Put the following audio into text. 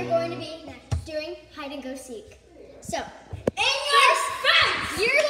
going to be next doing hide and go seek. So, in your face! You're